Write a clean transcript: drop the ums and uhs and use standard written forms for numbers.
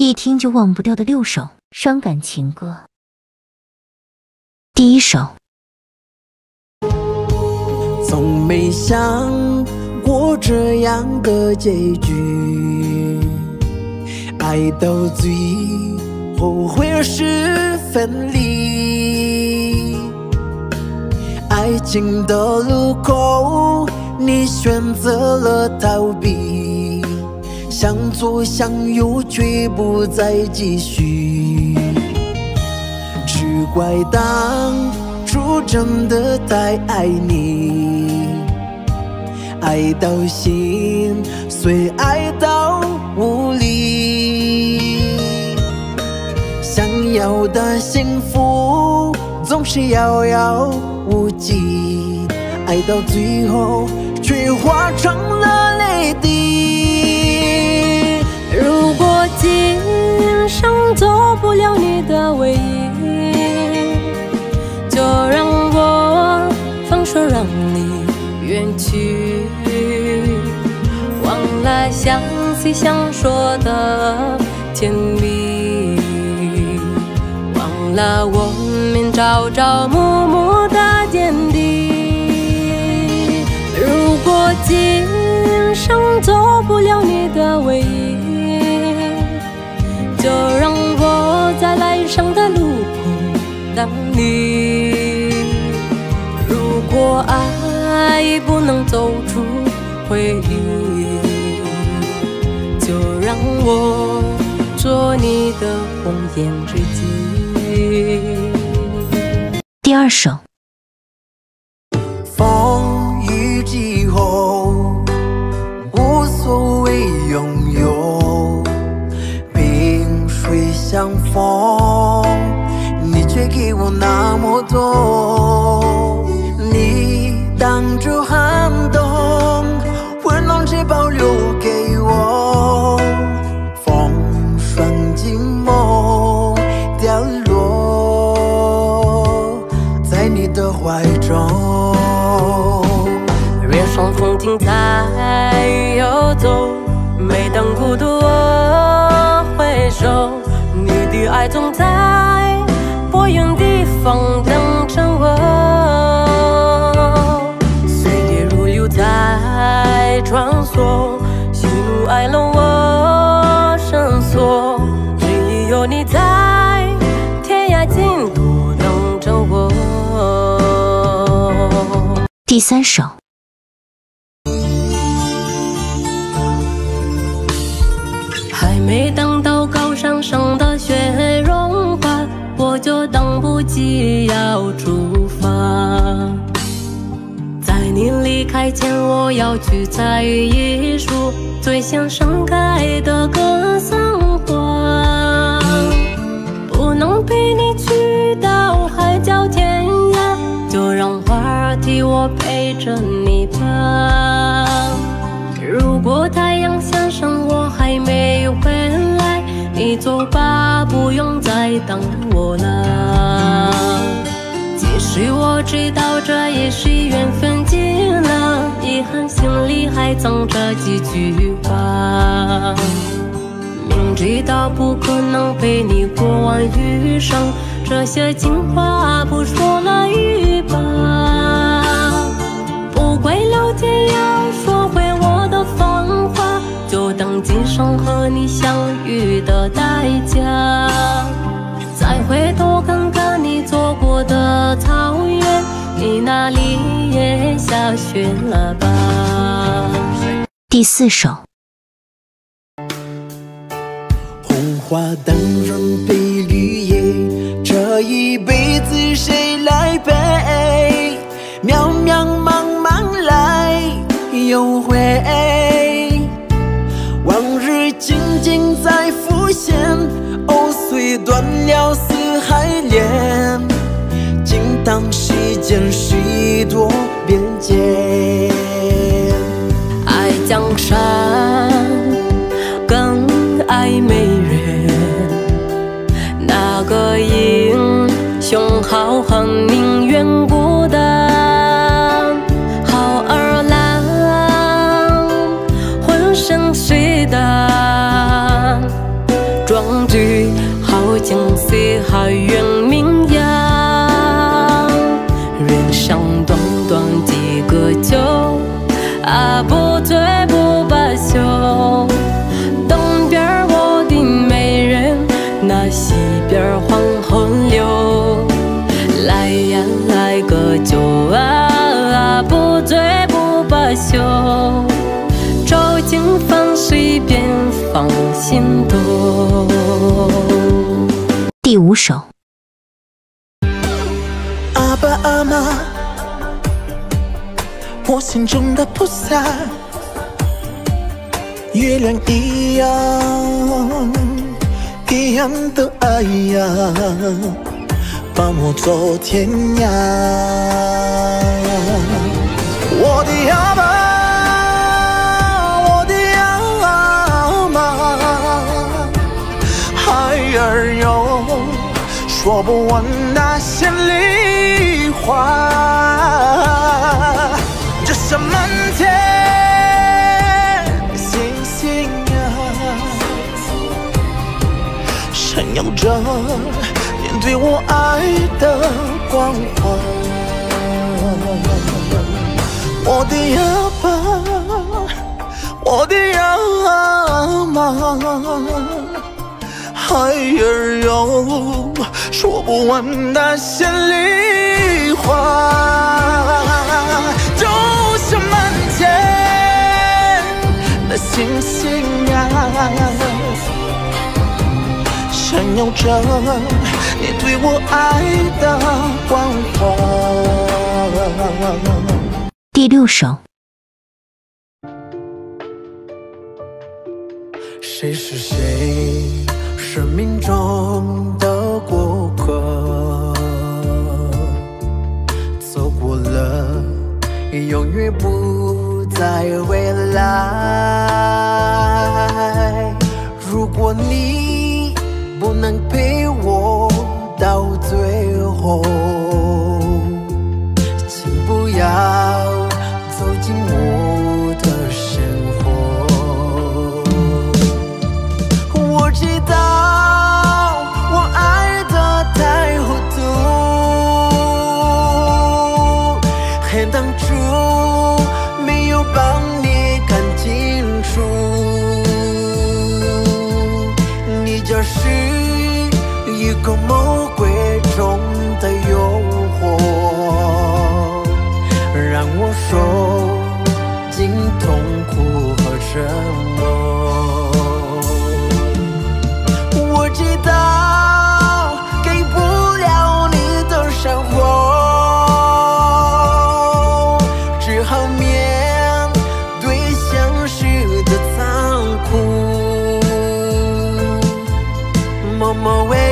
一听就忘不掉的6首伤感情歌。第1首。 从没想过这样的结局，爱到最后会是分离。爱情的路口，你选择了逃避，向左向右却不再继续。只怪当初真的太爱你，爱到心碎，爱到无力。想要的幸福总是遥遥无际，爱到最后却化成了泪滴。 如果今生做不了你的唯一，就让我放手，让你远去。忘了相随相说的甜蜜，忘了我们朝朝暮暮的点滴。如果今生做不了你的唯一，就让我在来生的路口等你。如果爱不能走出回忆，就让我做你的红颜知己。 第2首。 风雨之后无所谓拥有，萍水相逢，你却给我那么多。你挡住寒冬，温暖只保留给我。风霜寂寞掉落在你的怀中。 月上风景在游走，每当孤独我回首，你的爱总在不远地方等着我。岁月如流在穿梭，喜怒哀乐我深锁，只有你在天涯尽头等着我。 第3首。 还没等到高山上的雪融化，我就等不及要出发。在你离开前，我要去采一束最先盛开的格桑花。不能陪你去到海角天涯，就让花替我陪着你吧。如果太阳下山我还没回来，你走吧，不用再等我了。即使我知道这也是缘分尽了，遗憾心里还藏着几句话。明知道不可能陪你过完余生，这些情话不说了一把。不归路天涯，说回我的繁华，就当今生和你相遇的代价。再回头看看你走过的草原，你那里也下雪了吧？ 第4首。 红花当然配绿叶，这一辈子谁来背？渺渺茫茫来又回，往日情景再浮现，藕虽断了丝还连，静当时间是一朵边界。 爱江山更爱美人，那个英雄好汉宁愿孤单，好儿郎浑身是胆，壮相聚，好景色还远名扬。人生短短几个秋，不醉不罢休。东边我的美人，那西边黄昏柳。来呀来个酒不醉不罢休。照镜放水边放心头。 第5首。 阿爸阿妈，我心中的菩萨，月亮一样一样的爱呀，伴我走天涯。我的阿爸，我的阿妈，孩儿哟，说不完那些梨花。这是满天的星星啊，闪耀着你对我爱的光环。我的阿爸，我的阿妈，孩儿哟，说不完那些梨花。就像满天的星星啊，闪耀着你对我爱的光环。 第6首。 谁是谁生命中的过客，走过了永远不再回来。如果你不能陪我到最后，请不要走进我的生活。我知道我爱得太糊涂，恨当初没有帮你看清楚。你就是一个魔鬼中的诱惑，让我受尽痛苦和折磨。我知道给不了你的生活，只好面对现实的残酷，默默为